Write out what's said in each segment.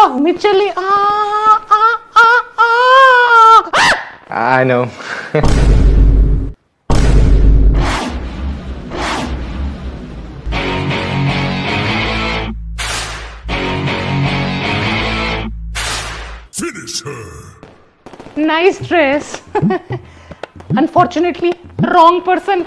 भाग में चले आ आ आ आ। I know. Finish her. Nice dress. Unfortunately, wrong person.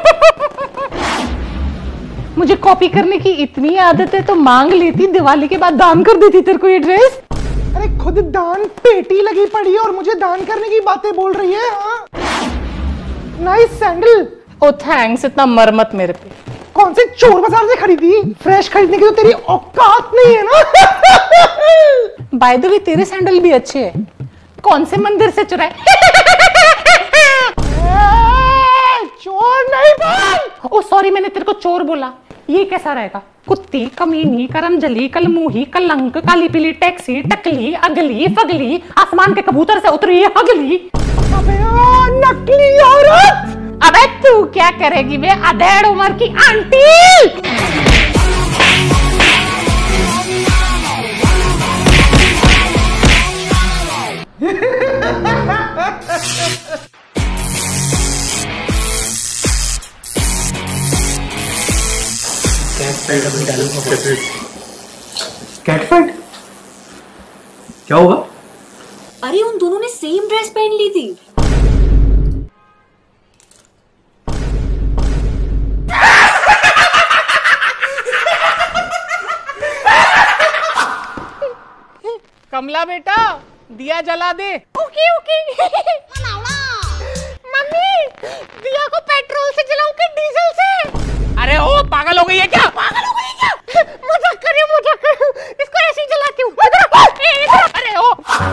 मुझे कॉपी करने की इतनी आदत है तो मांग लेती, दिवाली के बाद दान कर देती तेरे को ये ड्रेस। अरे खुद दान पेटी लगी पड़ी है और मुझे दान करने की बातें बोल रही है। हाँ नाइस सैंडल। ओ थैंक्स, इतना मर मत मेरे पे। कौन से चोर बाजार से खरीदी? फ्रेश खरीदने की तो तेरी औकात नहीं है ना। बाय द वे तेरे सैंडल भी अच्छे हैं। कौन से मंदिर से चुराए? चोर नहीं बोल। ओ सॉरी, मैंने तेरे को चोर बोला। ये कैसा रहेगा? कुत्ती, कमीनी, करमजली, कलमुही, कलंक, काली पीली टैक्सी, टकली, अगली, फगली, आसमान के कबूतर से उतरी अगली। अबे नकली औरत। अबे तू क्या करेगी बे अधेड़ उम्र की आंटी? कैट फाइट क्या हुआ? अरे उन दोनों ने सेम ड्रेस पहन ली थी। कमला बेटा, दिया जला दे। Okay okay. मम्मी, दिया को पेट्रोल से जलाऊं कि डीजल से? अरे ओ पागल हो गई है क्या? पागल हो गई है क्या? मजाक कर रही हूँ, मजाक कर रही हूँ। इसको ऐसे ही जलाती हूँ। इधर। अरे ओ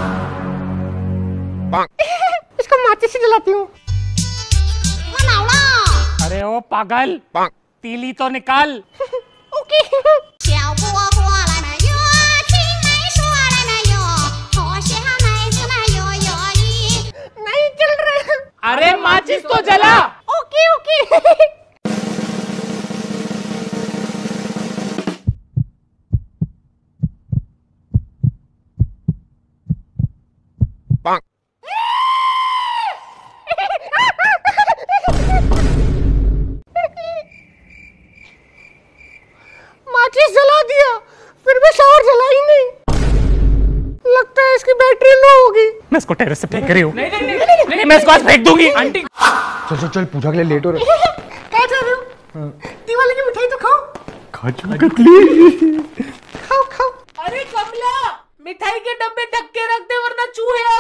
इसको माचिस से जलाती हूँ। अरे ओ पागल, तीली तो निकाल। ओके। नहीं चल रहा। अरे माचिस तो जला। Okay okay. माचिस जला दिया, फिर भी शावर जला ही नहीं। लगता है इसकी बैटरी लो होगी। मैं इसको टेरेस से फेंक रही हूँ। नहीं, मैं इसको आज फेंक दूंगी। आंटी चल चल चल, पूजा के लिए लेट हो रहा है। क्या चाह रहे हो? दिवाली की मिठाई तो खाओ। खा चुका कतली। खाओ खाओ। अरे कमला, मिठाई के डब्बे ढक के रख दे वरना चूहे